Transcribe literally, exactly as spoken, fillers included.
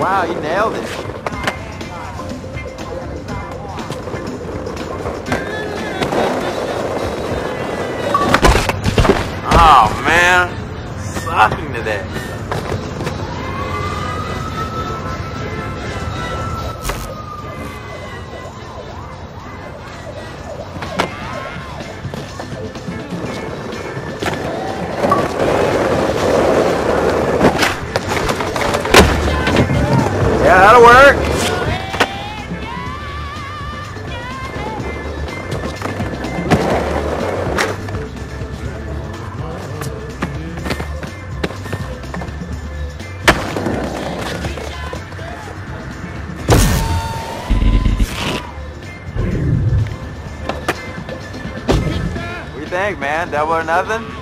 Wow, you nailed it. Oh man, sucking today. Yeah, that'll work. What do you think, man? Double or nothing?